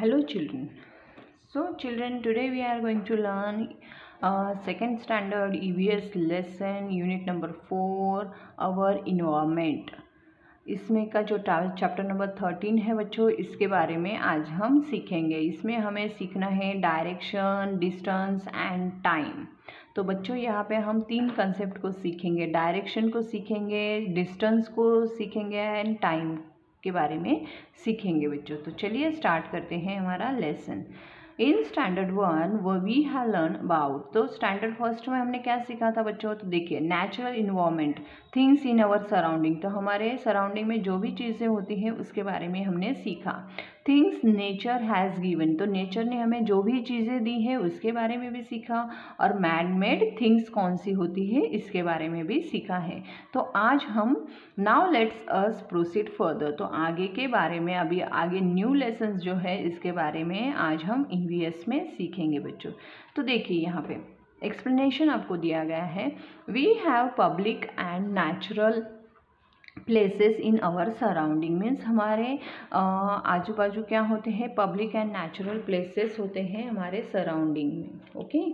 Hello children. So children, today we are going to learn second standard EVS lesson unit number 4 our environment. इसमें का जो chapter number 13 है बच्चों, इसके बारे में आज हम सीखेंगे। इसमें हमें सीखना है डायरेक्शन, डिस्टेंस एंड टाइम। तो बच्चों यहाँ पे हम 3 कंसेप्ट को सीखेंगे, डायरेक्शन को सीखेंगे, डिस्टेंस को सीखेंगे एंड टाइम के बारे में सीखेंगे बच्चों। तो चलिए स्टार्ट करते हैं हमारा लेसन। इन स्टैंडर्ड 1 वो वी हैव लर्न अबाउट, तो स्टैंडर्ड फर्स्ट में हमने क्या सीखा था बच्चों? तो देखिए natural environment, things in our surrounding, तो हमारे सराउंडिंग में जो भी चीज़ें होती हैं उसके बारे में हमने सीखा। थिंग्स नेचर हैज़ गिवन, तो नेचर ने हमें जो भी चीज़ें दी है उसके बारे में भी सीखा। और मैन मेड थिंग्स कौन सी होती है इसके बारे में भी सीखा है। तो आज हम now let's us proceed further, तो आगे के बारे में, अभी आगे न्यू लेसन्स जो है इसके बारे में आज हम EVS में सीखेंगे बच्चों। तो देखिए यहाँ पे एक्सप्लेनेशन आपको दिया गया है। We have public and natural places in our surrounding, means हमारे आजू बाजू क्या होते हैं? पब्लिक एंड नेचुरल प्लेसेस होते हैं हमारे सराउंडिंग में। Okay,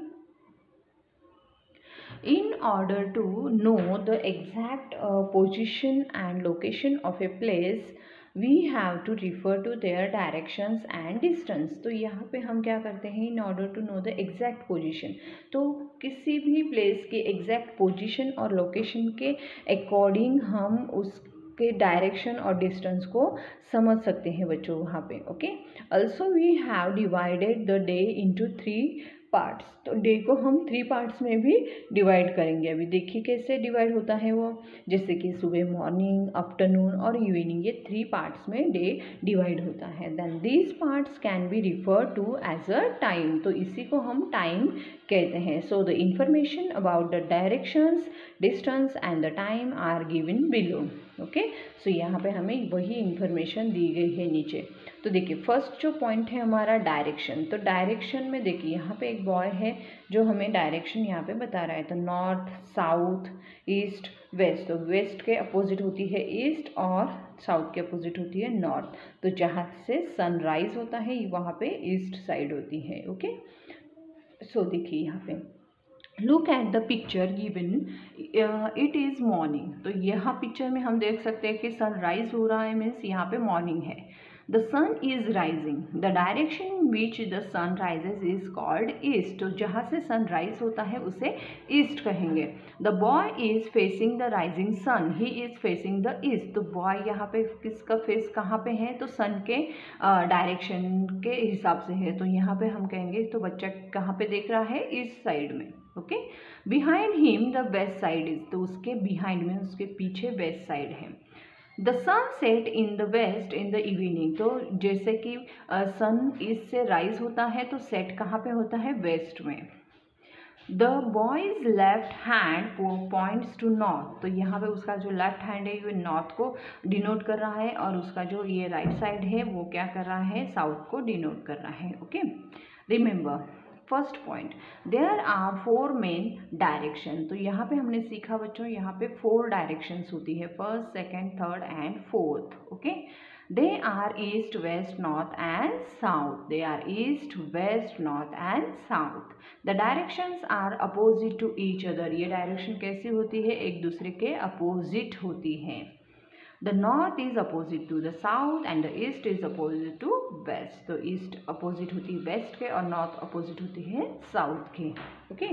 in order to know the exact position and location of a place, we have to refer to their directions and distance। तो यहाँ पे हम क्या करते हैं? in order to know the exact position, तो किसी भी प्लेस के एग्जैक्ट पोजीशन और लोकेशन के अकॉर्डिंग हम उसके डायरेक्शन और डिस्टेंस को समझ सकते हैं बच्चों वहाँ पे। Okay, also we have divided the day into 3 parts, तो डे को हम 3 पार्ट्स में भी डिवाइड करेंगे। अभी देखिए कैसे डिवाइड होता है वो, जैसे कि सुबह, मॉर्निंग, आफ्टरनून और इवनिंग, ये 3 पार्ट्स में डे डिवाइड होता है। Then these parts can be refer to as a time, तो इसी को हम टाइम कहते हैं। So the information about the directions, distance and the time are given below. Okay, so यहाँ पे हमें वही इंफॉर्मेशन दी गई है नीचे। तो देखिए फर्स्ट जो पॉइंट है हमारा डायरेक्शन, तो डायरेक्शन में देखिए यहाँ पे एक बॉय है जो हमें डायरेक्शन यहाँ पे बता रहा है। तो नॉर्थ, साउथ, ईस्ट, वेस्ट, तो वेस्ट के अपोजिट होती है ईस्ट और साउथ के अपोजिट होती है नॉर्थ। तो जहाँ से सनराइज होता है वहाँ पे ईस्ट साइड होती है। ओके, सो देखिए यहाँ पे look at the picture given, it is morning, तो यहाँ पिक्चर में हम देख सकते हैं कि सनराइज हो रहा है, मीन्स यहाँ पे मॉर्निंग है। The sun is rising, the direction in which the sun rises is called east, तो जहाँ से सनराइज होता है उसे ईस्ट कहेंगे। The boy is facing the rising sun, he is facing the east, तो बॉय यहाँ पे किसका फेस कहाँ पे है? तो सन के डायरेक्शन के हिसाब से है, तो यहाँ पे हम कहेंगे तो बच्चा कहाँ पे देख रहा है? ईस्ट साइड में। Okay, behind him the west side is, तो उसके बिहाइंड में, उसके पीछे वेस्ट साइड है। The sun set in the west in the evening, तो जैसे कि सन ईस्ट से राइज होता है तो सेट कहाँ पे होता है? वेस्ट में। The boy's left hand points to north, तो यहाँ पे उसका जो लेफ्ट हैंड है ये नॉर्थ को डिनोट कर रहा है और उसका जो ये राइट साइड है वो क्या कर रहा है? साउथ को डिनोट कर रहा है। Okay, remember first point, there are 4 main direction, तो यहाँ पे हमने सीखा बच्चों यहाँ पे 4 डायरेक्शंस होती है, first, second, third and fourth. Okay, they are east, west, north and south, they are east, west, north and south. The directions are opposite to each other, ये डायरेक्शन कैसी होती है? एक दूसरे के अपोजिट होती है। The north is opposite to the south and the east is opposite to west, तो east opposite होती है west के और north opposite होती है south के। Okay,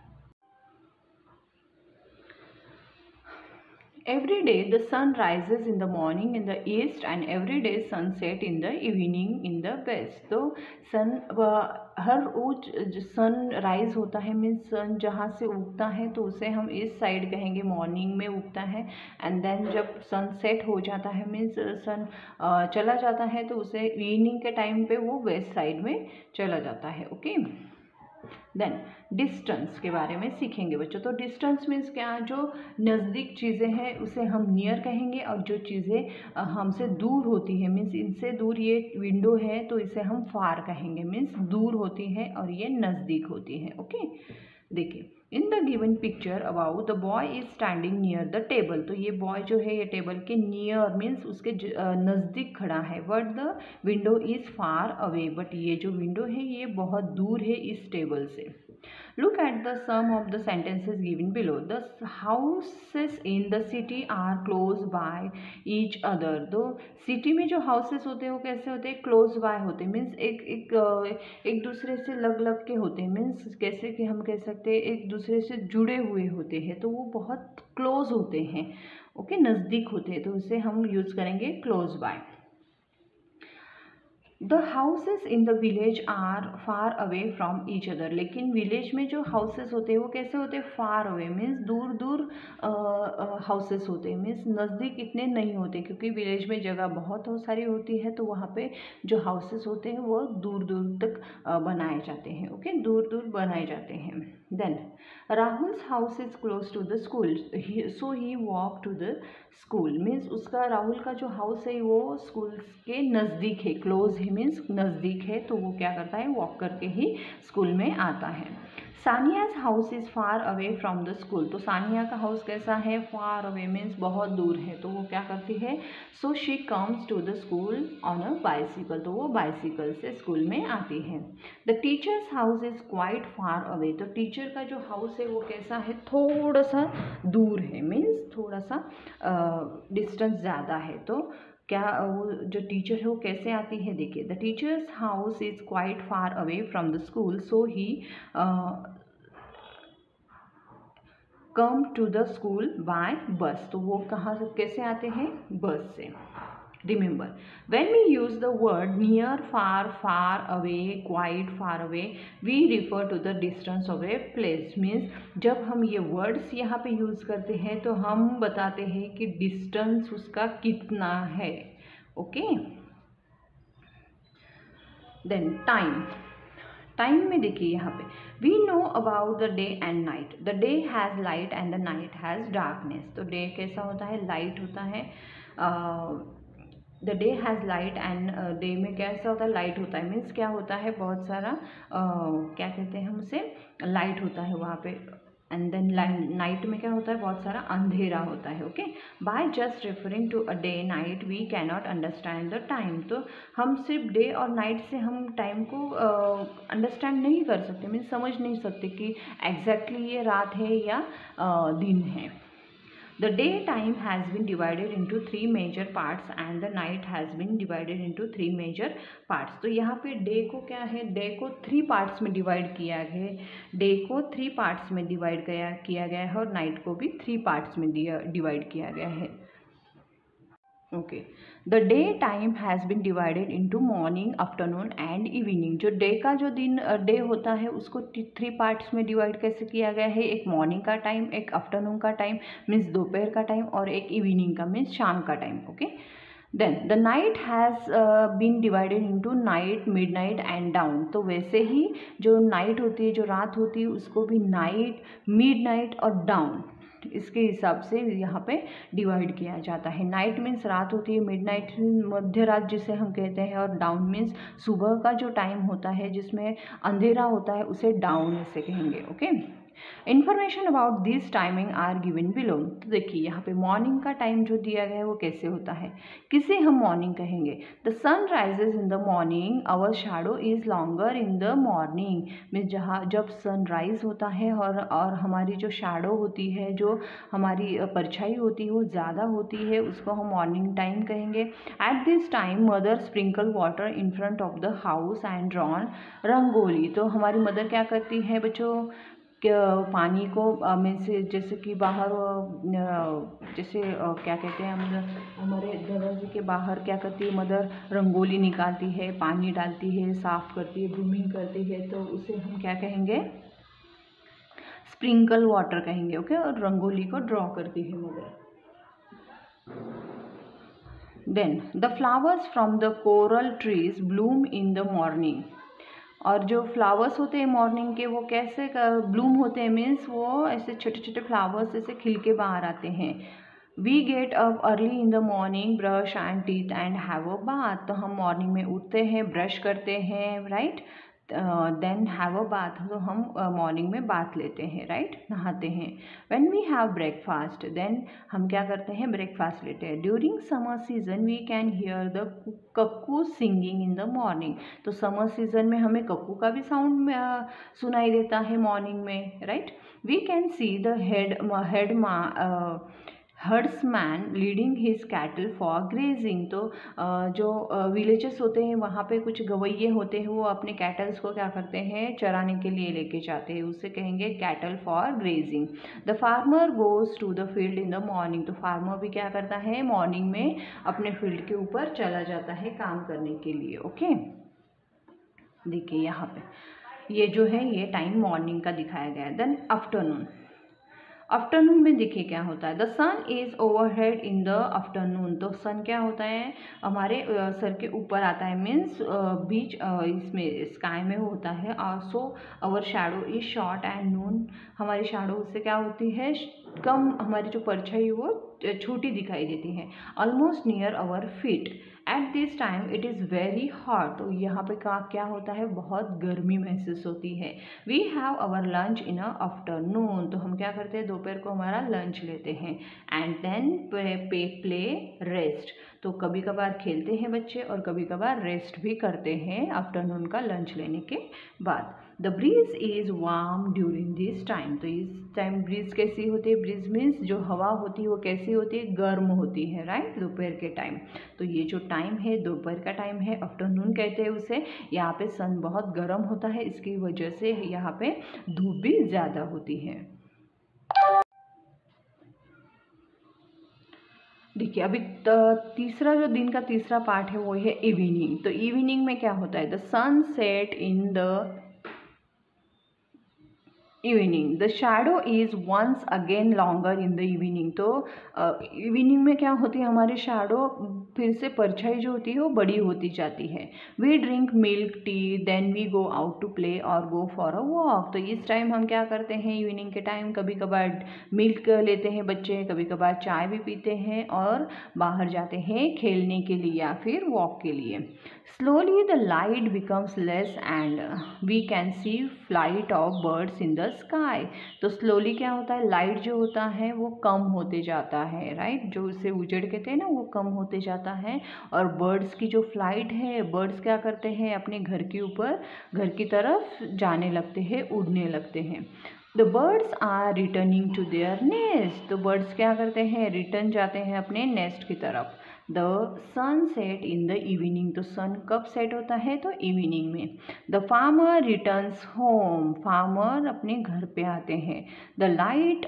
every day the sun rises in the morning in the east and every day sunset in the evening in the west, तो सन हर रोज sun rise होता है, मीन्स सन जहाँ से उगता है तो उसे हम ईस्ट साइड कहेंगे, मॉर्निंग में उगता है। एंड देन जब सन सेट हो जाता है, मीन्स सन चला जाता है, तो उसे इवनिंग के टाइम पे वो वेस्ट साइड में चला जाता है। ओके, देन डिस्टेंस के बारे में सीखेंगे बच्चों। तो डिस्टेंस मीन्स क्या? जो नज़दीक चीज़ें हैं उसे हम नियर कहेंगे और जो चीज़ें हमसे दूर होती है, मीन्स इनसे दूर, ये विंडो है तो इसे हम फार कहेंगे, मीन्स दूर होती है और ये नज़दीक होती है। ओके, देखिए in the given picture about the boy is standing near the table, तो ये बॉय जो है ये टेबल के नियर मीन्स उसके नज़दीक खड़ा है, but the window is far away, but ये जो विंडो है ये बहुत दूर है इस टेबल से। Look at the sum of the sentences given below. The houses in the city are close by each other. तो सिटी में जो हाउसेस होते हैं वो कैसे होते हैं, क्लोज बाय होते हैं, मीन्स एक दूसरे से लग लग के होते हैं, मीन्स कैसे कि हम कह सकते हैं एक दूसरे से जुड़े हुए होते हैं, तो वो बहुत क्लोज होते हैं, ओके, नज़दीक होते हैं, तो उसे हम यूज़ करेंगे close by. The houses in the village are far away from each other, लेकिन विलेज में जो हाउसेस होते हैं वो कैसे होते हैं, फार अवे मीन्स दूर दूर हाउसेस होते हैं, मीन्स नज़दीक इतने नहीं होते, क्योंकि विलेज में जगह बहुत सारी होती है, तो वहाँ पे जो हाउसेस होते हैं वो दूर दूर तक बनाए जाते हैं, ओके, दूर दूर बनाए जाते हैं। Then Rahul's house is close to the school, so he walk to the school, means उसका राहुल का जो हाउस है वो स्कूल के नज़दीक है, क्लोज है मीन्स नज़दीक है, तो वो क्या करता है, वॉक करके ही स्कूल में आता है। Sania's house is far away from the school, तो सानिया का हाउस कैसा है, फार अवे मीन्स बहुत दूर है, तो वो क्या करती है, so she comes to the school on a bicycle, तो वो बाइसिकल से स्कूल में आती है। The teacher's house is quite far away, तो टीचर का जो हाउस है वो कैसा है, थोड़ा सा दूर है, मीन्स थोड़ा सा डिस्टेंस ज़्यादा है, तो क्या वो जो टीचर है वो कैसे आती है, देखिए the teacher's house is quite far away from the school, so he come to the school by bus, तो वो कहाँ से कैसे आते हैं, बस से। Remember, when we use the word near, far, far away, quite far away, we refer to the distance of a place. Means जब हम ये words यहाँ पे use करते हैं तो हम बताते हैं कि distance उसका कितना है, okay? Then टाइम में देखिए यहाँ पे we know about the day and night, the day has light and the night has darkness, तो डे कैसा होता है, लाइट होता है, the day has light and day में कैसा होता है, लाइट होता है, मीन्स क्या होता है, बहुत सारा क्या कहते हैं हम उसे, लाइट होता है वहाँ पे, एंड देन नाइट में क्या होता है, बहुत सारा अंधेरा होता है, okay. By just referring to a day night we can not understand the time, तो हम सिर्फ डे और नाइट से हम टाइम को अंडरस्टैंड नहीं कर सकते, मीन्स समझ नहीं सकते कि एग्जैक्टली ये रात है या दिन है। The daytime has been divided into 3 major parts and the night has been divided into 3 major parts. तो यहाँ पे डे को क्या है, डे को 3 पार्ट्स में डिवाइड किया गया है, डे को 3 पार्ट्स में डिवाइड किया गया है और नाइट को भी 3 पार्ट्स में डिवाइड किया गया है, okay. The day time has been divided into morning, afternoon and evening, जो डे का जो दिन डे होता है उसको 3 पार्ट्स में डिवाइड कैसे किया गया है, एक मॉर्निंग का टाइम, एक आफ्टरनून का टाइम मीन्स दोपहर का टाइम, और एक इवनिंग का मीन्स शाम का time, okay. Then the night has been divided into night, mid night and dawn, तो वैसे ही जो नाइट होती है, जो रात होती है, उसको भी नाइट, मिड नाइट और डाउन, इसके हिसाब से यहाँ पे डिवाइड किया जाता है। नाइट मीन्स रात होती है, मिडनाइट मध्य रात जिसे हम कहते हैं, और डाउन मीन्स सुबह का जो टाइम होता है जिसमें अंधेरा होता है उसे डाउन ऐसे कहेंगे, okay. Information about this timing are given below, तो देखिए यहाँ पे मॉर्निंग का टाइम जो दिया गया है वो कैसे होता है, किसे हम मॉर्निंग कहेंगे, the sun rises in the morning, our shadow is longer in the morning, means जहाँ जब सन राइज होता है और हमारी जो शैडो होती है, जो हमारी परछाई होती है वो ज़्यादा होती है, उसको हम मॉर्निंग टाइम कहेंगे। At this time mother sprinkle water in front of the house and drawn rangoli, तो हमारी मदर क्या करती है बच्चों, पानी को में से जैसे कि बाहर जैसे क्या कहते हैं हम, हमारे दरवाजे के बाहर क्या करती है मदर, रंगोली निकालती है, पानी डालती है, साफ़ करती है, ब्रूमिंग करती है, तो उसे हम क्या कहेंगे, स्प्रिंकल वाटर कहेंगे, ओके। और रंगोली को ड्रॉ करती है mother. Then the flowers from the coral trees bloom in the morning, और जो फ्लावर्स होते हैं मॉर्निंग के वो कैसे ब्लूम होते हैं, मीन्स वो ऐसे छोटे छोटे फ्लावर्स ऐसे खिल के बाहर आते हैं। We get up early in the morning, brush and teeth and have a bath, तो हम मॉर्निंग में उठते हैं, ब्रश करते हैं, right, then have a bath, तो हम मॉर्निंग में बाथ लेते हैं, राइट, नहाते हैं। When we have breakfast, then हम क्या करते हैं, ब्रेकफास्ट लेते हैं। During summer season we can hear the cuckoo singing in the morning, तो समर सीजन में हमें कक्कू का भी साउंड सुनाई देता है मॉर्निंग में, right. We can see the herdsman leading his cattle for grazing, तो जो विलेजेस होते हैं वहाँ पे कुछ गवैये होते हैं, वो अपने कैटल्स को क्या करते हैं, चराने के लिए लेके जाते हैं, उससे कहेंगे cattle for grazing. The farmer goes to the field in the morning, तो फार्मर भी क्या करता है, मॉर्निंग में अपने फील्ड के ऊपर चला जाता है काम करने के लिए। ओके, देखिए यहाँ पे ये जो है ये टाइम मॉर्निंग का दिखाया गया है। देन आफ्टरनून, आफ्टरनून में देखिए क्या होता है, the sun is overhead in the afternoon, तो सन क्या होता है, हमारे सर के ऊपर आता है, मीन्स बीच इसमें स्काई में होता है। So our shadow is short and noon, हमारी शैडो उससे क्या होती है, कम, हमारी जो परछाई वो छोटी दिखाई देती है। Almost near our feet, at this time it is very hot, तो यहाँ पे क्या होता है, बहुत गर्मी महसूस होती है। We have our lunch in a afternoon, तो हम क्या करते हैं, दोपहर को हमारा लंच लेते हैं। एंड देन प्ले रेस्ट, तो कभी कभार खेलते हैं बच्चे और कभी कभार रेस्ट भी करते हैं आफ्टरनून का लंच लेने के बाद। The breeze is warm during this time, तो इस टाइम ब्रीज कैसी होती है, ब्रीज मीन्स जो हवा होती है वो कैसी होती है, गर्म होती है, राइट, दोपहर के टाइम। तो ये जो टाइम है दोपहर का टाइम है, आफ्टरनून कहते हैं उसे। यहाँ पे सन बहुत गर्म होता है, इसकी वजह से यहाँ पे धूप भी ज़्यादा होती है। देखिए अभी तीसरा जो दिन का तीसरा पार्ट है वो है इवनिंग, तो इवनिंग में क्या होता है, the sun set in the evening, the shadow is once again longer in the evening, तो इवनिंग में क्या होती है, हमारी शैडो फिर से परछाई जो होती है वो बड़ी होती जाती है। We drink milk tea, then we go out to play और गो फॉर अ वॉक, तो इस टाइम हम क्या करते हैं, इवनिंग के टाइम कभी कभार मिल्क लेते हैं बच्चे, कभी कभार चाय भी पीते हैं और बाहर जाते हैं खेलने के लिए या फिर वॉक के लिए। Slowly the light becomes less and we can see flight of birds in the sky, तो slowly क्या होता है, लाइट जो होता है वो कम होते जाता है, राइट, जो उसे उजड़ कहते हैं ना वो कम होते जाता है। और बर्ड्स की जो फ्लाइट है, बर्ड्स क्या करते हैं, अपने घर के ऊपर, घर की तरफ जाने लगते हैं, उड़ने लगते हैं। The birds are returning to their nest, तो बर्ड्स क्या करते हैं, रिटर्न जाते हैं अपने नेस्ट की तरफ। The sun set in the evening, तो सन कब सेट होता है, तो इवनिंग में। The farmer returns home, farmer अपने घर पे आते हैं। द लाइट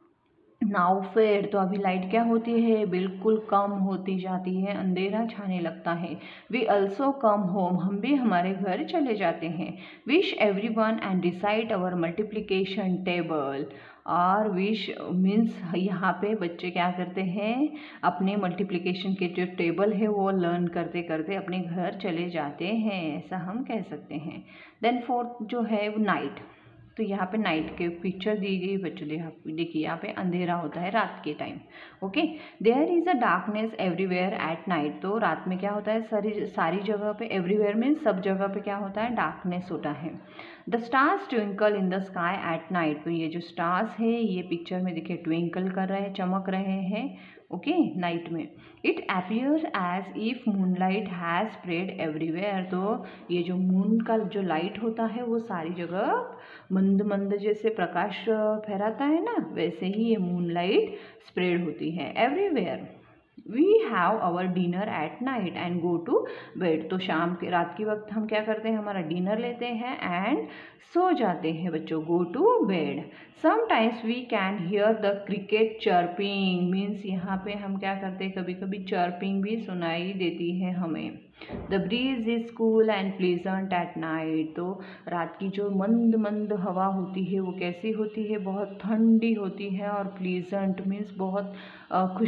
नाउ फेड, तो अभी लाइट क्या होती है, बिल्कुल कम होती जाती है, अंधेरा छाने लगता है। वी ऑल्सो कम होम, हम भी हमारे घर चले जाते हैं। Wish everyone and decide our multiplication table, और विश मीन्स यहाँ पे बच्चे क्या करते हैं, अपने मल्टीप्लिकेशन के जो टेबल है वो लर्न करते करते अपने घर चले जाते हैं, ऐसा हम कह सकते हैं। देन फोर्थ जो है वो नाइट, तो यहाँ पे नाइट के पिक्चर दी गई बच्चों, देखिए यहाँ पे अंधेरा होता है रात के time. Okay, there is a darkness everywhere at night, तो रात में क्या होता है, सारी जगह पे, एवरीवेयर मीन्स सब जगह पे क्या होता है, डार्कनेस होता है। The stars twinkle in the sky at night, तो ये जो स्टार्स है ये पिक्चर में देखिए ट्विंकल कर रहे हैं, चमक रहे हैं, ओके, नाइट में। It appear as if moonlight has spread everywhere, तो ये जो मून का जो लाइट होता है वो सारी जगह मंद मंद जैसे प्रकाश फहराता है ना, वैसे ही ये मूनलाइट स्प्रेड होती है everywhere. We have our dinner at night and go to bed, तो शाम के रात के वक्त हम क्या करते हैं, हमारा डिनर लेते हैं एंड सो जाते हैं बच्चों, go to bed. Sometimes we can hear the cricket chirping, means यहाँ पे हम क्या करते हैं, कभी कभी चर्पिंग भी सुनाई देती है हमें। The breeze is cool and pleasant at night, तो रात की जो मंद मंद हवा होती है वो कैसी होती है, बहुत ठंडी होती है, और प्लीजेंट मीन्स बहुत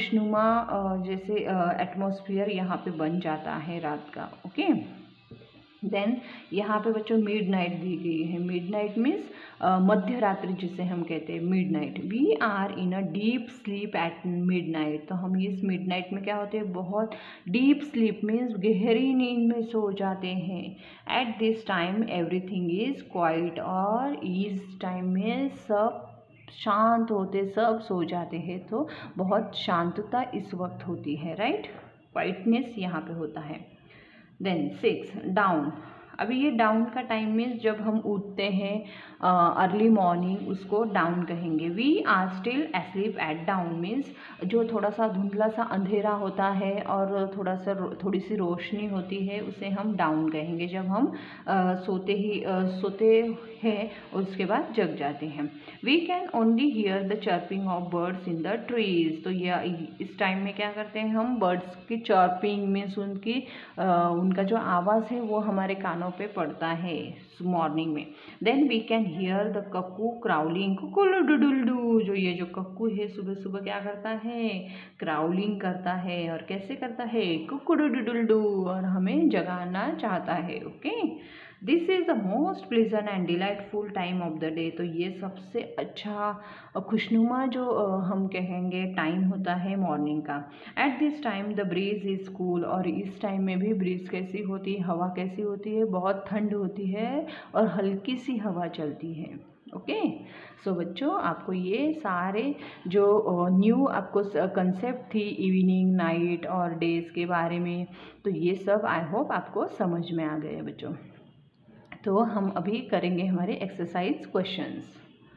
खुशनुमा जैसे एटमॉस्फेयर यहाँ पे बन जाता है रात का। ओके, देन यहाँ पे बच्चों मिड नाइट दी गई है। मिड नाइट मीन्स मध्य रात्रि जिसे हम कहते हैं mid night. We are in a deep sleep at mid night. तो हम इस मिड नाइट में क्या होते हैं, बहुत डीप स्लीप मीन्स गहरी नींद में सो जाते हैं। At this time everything is quiet, और इस टाइम में सब शांत होते, सब सो जाते हैं। तो बहुत शांतता इस वक्त होती है, राइट। क्वाइटनेस यहाँ पे होता है। Then 6 dawn. अभी ये डाउन का टाइम मीन्स जब हम उठते हैं अर्ली मॉर्निंग, उसको डाउन कहेंगे। We are still asleep at dawn means जो थोड़ा सा धुंधला सा अंधेरा होता है और थोड़ी सी रोशनी होती है, उसे हम डाउन कहेंगे। जब हम सोते हैं और उसके बाद जग जाते हैं। We can only hear the chirping of birds in the trees. तो यह इस टाइम में क्या करते हैं हम, बर्ड्स की चर्पिंग मीन्स उनका जो आवाज़ है वो हमारे कानों पे पड़ता है मॉर्निंग में। Then we can hear the cuckoo crowing, कुकुलुडुडुलडू। जो ये जो कक्कू है सुबह सुबह क्या करता है, क्राउलिंग करता है। और कैसे करता है, कुकुडुडुडुलडू, और हमें जगाना चाहता है। Okay, this is the most pleasant and delightful time of the day. तो ये सबसे अच्छा और खुशनुमा जो हम कहेंगे टाइम होता है मॉर्निंग का। At this time the breeze is cool. और इस टाइम में भी ब्रीज कैसी होती है, हवा कैसी होती है, बहुत ठंड होती है और हल्की सी हवा चलती है। ओके, सो बच्चों आपको ये सारे जो न्यू आपको कंसेप्ट थी इवनिंग, नाइट और डेज के बारे में, तो ये सब आई होप आपको समझ में आ गए बच्चों। तो हम अभी करेंगे हमारे एक्सरसाइज क्वेश्चंस।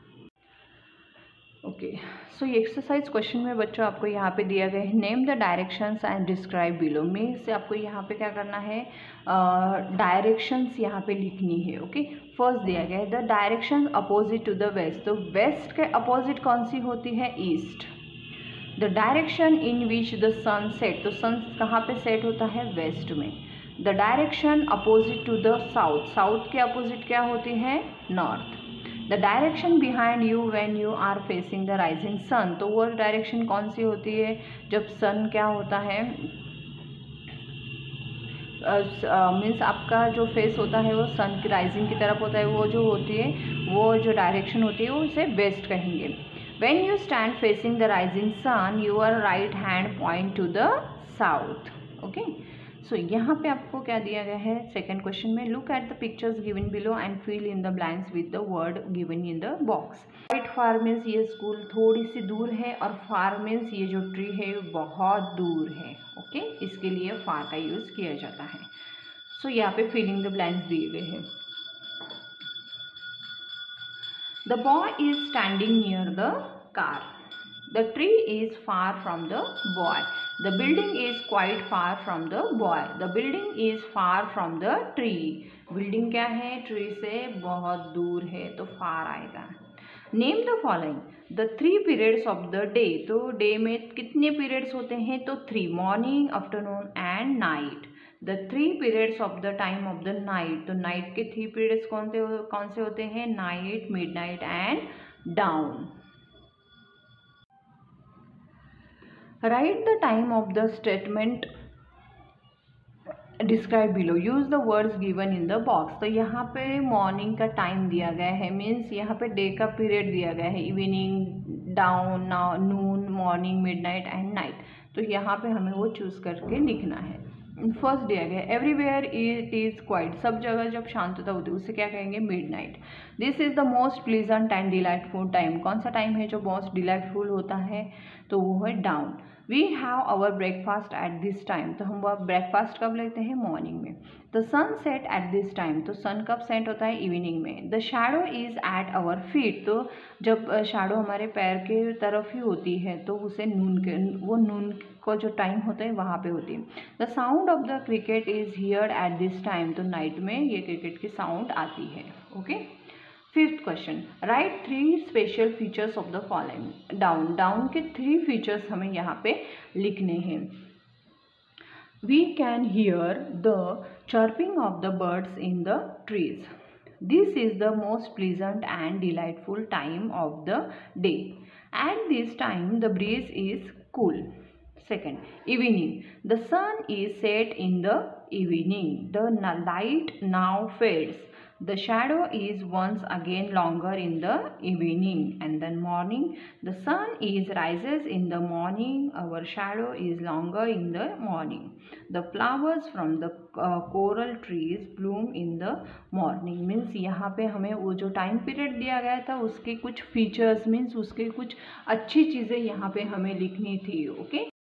ओके, सो ये एक्सरसाइज क्वेश्चन में बच्चों आपको यहाँ पे दिया गया है, name the directions and describe below. में से आपको यहाँ पे क्या करना है, डायरेक्शंस यहाँ पे लिखनी है। ओके, फर्स्ट दिया गया है the direction opposite to the west. तो वेस्ट के अपोजिट कौन सी होती है, east. The direction in which the sun set. तो सन कहाँ पे सेट होता है, वेस्ट में। The direction opposite to the south. South के अपोजिट क्या होती है, north. The direction behind you when you are facing the rising sun. तो वो डायरेक्शन कौन सी होती है, जब सन क्या होता है, मीन्स आपका जो फेस होता है वो सन की राइजिंग की तरफ होता है। वो जो होती है, वो जो डायरेक्शन होती है वो उसे वेस्ट कहेंगे। When you stand facing the rising sun your right hand point to the south. Okay, so यहाँ पे आपको क्या दिया गया है सेकेंड क्वेश्चन में, look at the pictures given below and fill in the blanks with the word given in the box. Quite far means ये school थोड़ी सी दूर है, और फार मीन्स ये जो ट्री है बहुत दूर है। ओके, इसके लिए फार का यूज़ किया जाता है। सो यहाँ पे फिल इन द ब्लैंक्स दिए गए हैं। The boy is standing near the car. The tree is far from the boy. The building is quite far from the boy. The building is far from the tree. Building क्या है, tree से बहुत दूर है, तो far आएगा। Name the following. The 3 periods of the day. तो day में कितने periods होते हैं, तो 3, morning, afternoon and night. The 3 periods of the time of the night. तो night के 3 periods कौन से होते हैं, night, midnight and dawn. Write the time of the statement described below. Use the words given in the box. तो यहाँ पे morning का टाइम दिया गया है, मीन्स यहाँ पे डे का पीरियड दिया गया है, evening, dawn, noon, morning, midnight and night. तो यहाँ पे हमें वो चूज़ करके लिखना है। फर्स्ट दिया गया एवरीवेयर इट इज़ क्वाइट। सब जगह जब शांतता होती है उसे क्या कहेंगे, midnight. This is the most pleasant and delightful time. कौन सा टाइम है जो मोस्ट डिलाइटफुल होता है, तो वो है dawn. We have our breakfast at this time. तो हम ब्रेकफास्ट कब लेते हैं, मॉर्निंग में। The sun set at this time. तो सन कब सेट होता है, इवनिंग में। The shadow is at our feet. तो जब शैडो हमारे पैर के तरफ ही होती है तो उसे नून को जो टाइम होता है वहाँ पे होती है। The sound of the cricket is heard at this time. तो नाइट में ये क्रिकेट की साउंड आती है। Okay, fifth question, write 3 special features of the following. Dawn के 3 फीचर्स हमें यहाँ पे लिखने हैं। We can hear the chirping of the birds in the trees. This is the most pleasant and delightful time of the day. At this time the breeze is cool. Second, evening. The sun is set in the evening. The light now fades. The shadow is once again longer in the evening. And then morning. The sun is rises in the morning. Our shadow is longer in the morning. The flowers from the coral trees bloom in the morning. Means यहाँ पे हमें वो जो time period दिया गया था उसके कुछ फीचर्स मीन्स उसके कुछ अच्छी चीज़ें यहाँ पे हमें लिखनी थी. ओके.